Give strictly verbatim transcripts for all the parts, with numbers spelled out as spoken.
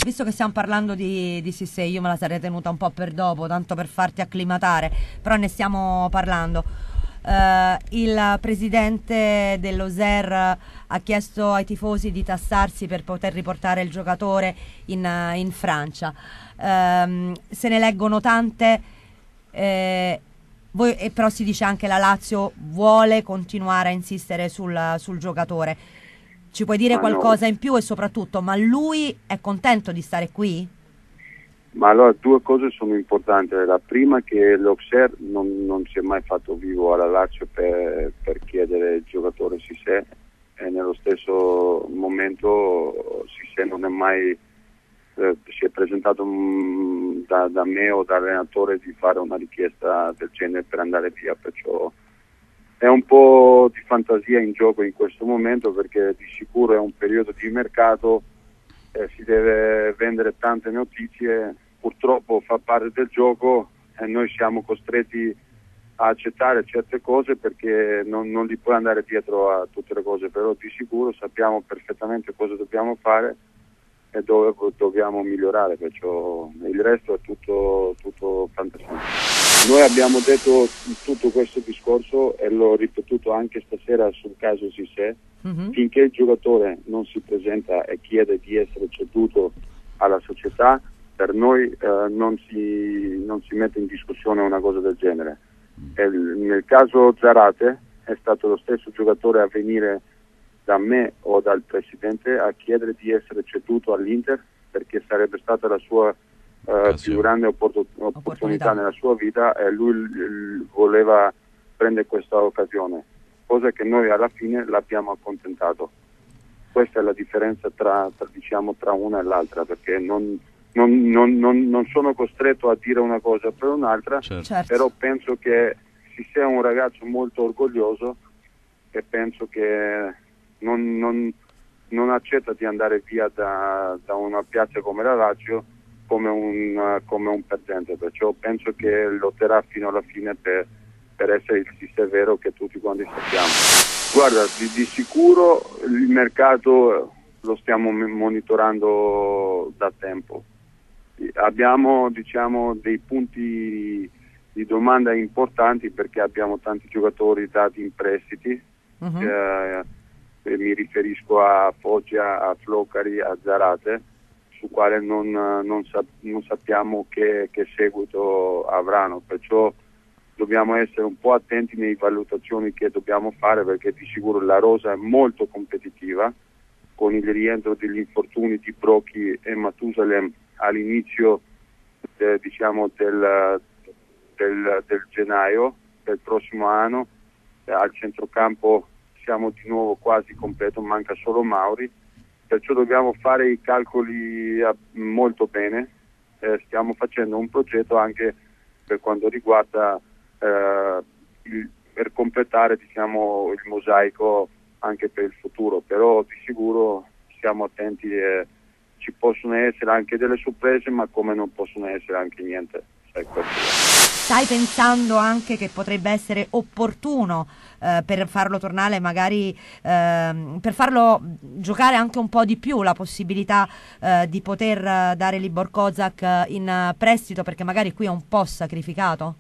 visto che stiamo parlando di, di Cissé, io me la sarei tenuta un po' per dopo, tanto per farti acclimatare, però ne stiamo parlando. Uh, il presidente dell'Auxerre ha chiesto ai tifosi di tassarsi per poter riportare il giocatore in, uh, in Francia. Uh, se ne leggono tante, eh, voi, e però si dice anche la Lazio vuole continuare a insistere sul, sul giocatore. Ci puoi dire ma qualcosa no. in più, e soprattutto, ma lui è contento di stare qui? Ma allora due cose sono importanti. La prima è che l'Auxerre non, non si è mai fatto vivo alla Lazio per, per chiedere il giocatore Cissé, e nello stesso momento Cissé non è mai eh, si è presentato mh, da, da me o da allenatore di fare una richiesta del genere per andare via, perciò è un po' di fantasia in gioco in questo momento, perché di sicuro è un periodo di mercato. Eh, si deve vendere tante notizie, purtroppo fa parte del gioco e noi siamo costretti a accettare certe cose perché non, non li puoi andare dietro a tutte le cose, però di sicuro sappiamo perfettamente cosa dobbiamo fare e dove dobbiamo migliorare, perciò il resto è tutto, tutto fantasia. Noi abbiamo detto tutto questo discorso e l'ho ripetuto anche stasera sul caso Cissé. Mm-hmm. Finché il giocatore non si presenta e chiede di essere ceduto alla società, per noi eh, non, si, non si mette in discussione una cosa del genere. E nel caso Zarate è stato lo stesso giocatore a venire da me o dal presidente a chiedere di essere ceduto all'Inter, perché sarebbe stata la sua Uh, più grande opport- opportunità, opportunità nella sua vita, e lui l- l- voleva prendere questa occasione, cosa che noi alla fine l'abbiamo accontentato. Questa è la differenza tra, tra, diciamo, tra una e l'altra, perché non, non, non, non, non sono costretto a dire una cosa per un'altra, certo. Però penso che si sia un ragazzo molto orgoglioso e penso che non, non, non accetta di andare via da, da una piazza come la Lazio come un, come un perdente, perciò penso che lotterà fino alla fine per, per essere il Cissé vero che tutti quanti sappiamo. Guarda, di, di sicuro il mercato lo stiamo monitorando da tempo. Abbiamo, diciamo, dei punti di domanda importanti perché abbiamo tanti giocatori dati in prestiti. Uh-huh. eh, mi riferisco a Foggia, a Flocari, a Zarate, su quale non, non, sap- non sappiamo che, che seguito avranno, perciò dobbiamo essere un po' attenti nelle valutazioni che dobbiamo fare, perché di sicuro la rosa è molto competitiva, con il rientro degli infortuni di Brocchi e Matusalem all'inizio de, diciamo del, del, del gennaio del prossimo anno. Al centrocampo siamo di nuovo quasi completo, manca solo Mauri, perciò dobbiamo fare i calcoli molto bene. Eh, stiamo facendo un progetto anche per quanto riguarda eh, il, per completare, diciamo, il mosaico anche per il futuro, però di sicuro stiamo attenti e ci possono essere anche delle sorprese, ma come non possono essere anche niente. Sai, stai pensando anche che potrebbe essere opportuno eh, per farlo tornare magari eh, per farlo giocare anche un po' di più, la possibilità eh, di poter eh, dare Libor Kozak in uh, prestito, perché magari qui è un po' sacrificato?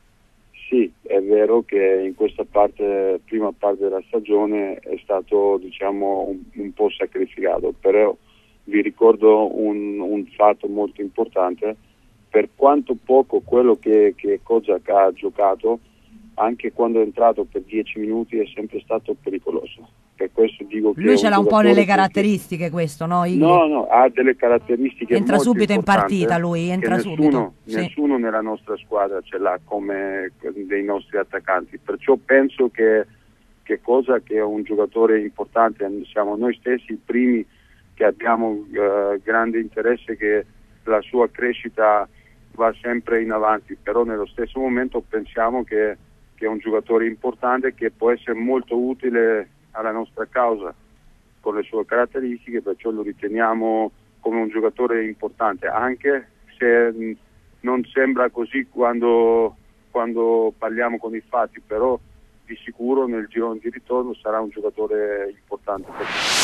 Sì, è vero che in questa parte, prima parte della stagione è stato, diciamo, un, un po' sacrificato, però vi ricordo un, un fatto molto importante: per quanto poco quello che, che Kozak ha giocato, anche quando è entrato per dieci minuti è sempre stato pericoloso. Per questo dico che lui ce l'ha un po' nelle che, caratteristiche, questo, no? Iggy? No, no, ha delle caratteristiche entra molto subito in importanti, partita lui, entra nessuno, subito. nessuno sì. nella nostra squadra ce l'ha come dei nostri attaccanti, perciò penso che, che cosa che è un giocatore importante, siamo noi stessi i primi che abbiamo eh, grande interesse che la sua crescita va sempre in avanti, però nello stesso momento pensiamo che, che è un giocatore importante che può essere molto utile alla nostra causa con le sue caratteristiche, perciò lo riteniamo come un giocatore importante, anche se mh, non sembra così quando, quando parliamo con i fatti, però di sicuro nel girone di ritorno sarà un giocatore importante per noi.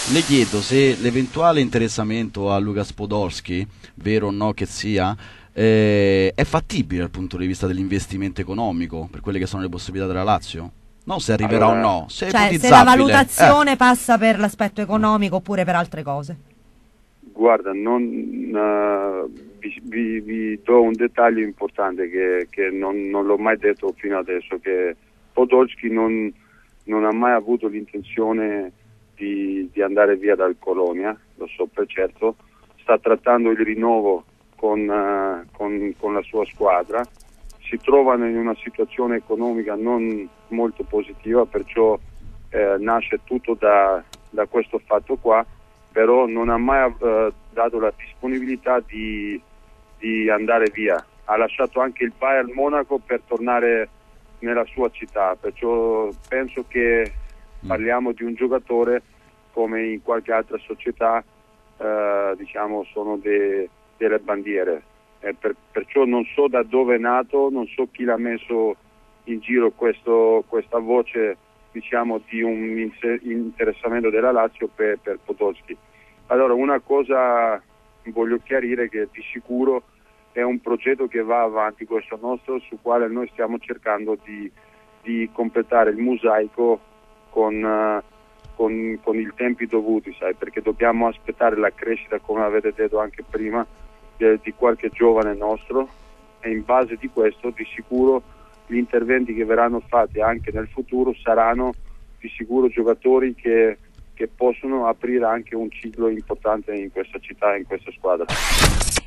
Le chiedo se l'eventuale interessamento a Lukas Podolski, vero o no che sia, eh, è fattibile dal punto di vista dell'investimento economico per quelle che sono le possibilità della Lazio? Non se arriverà allora, o no, se è cioè, ipotizzabile. se la valutazione eh. passa per l'aspetto economico oppure per altre cose. Guarda, non, uh, vi, vi, vi do un dettaglio importante che, che non, non l'ho mai detto fino adesso, che Podolski non, non ha mai avuto l'intenzione di, di andare via dal Colonia, lo so per certo, sta trattando il rinnovo con, uh, con, con la sua squadra, si trovano in una situazione economica non molto positiva, perciò eh, nasce tutto da, da questo fatto qua, però non ha mai uh, dato la disponibilità di, di andare via, ha lasciato anche il Bayern Monaco per tornare nella sua città, perciò penso che parliamo di un giocatore come in qualche altra società, eh, diciamo sono de, delle bandiere, eh, per, perciò non so da dove è nato, non so chi l'ha messo in giro questo, questa voce, diciamo, di un interessamento della Lazio per, per Podolski. Allora, una cosa voglio chiarire, che di sicuro è un progetto che va avanti, questo nostro, su quale noi stiamo cercando di, di completare il mosaico con, uh, con, con i tempi dovuti, sai, perché dobbiamo aspettare la crescita, come avete detto anche prima, de, di qualche giovane nostro, e in base di questo di sicuro gli interventi che verranno fatti anche nel futuro saranno di sicuro giocatori che, che possono aprire anche un ciclo importante in questa città, in questa squadra.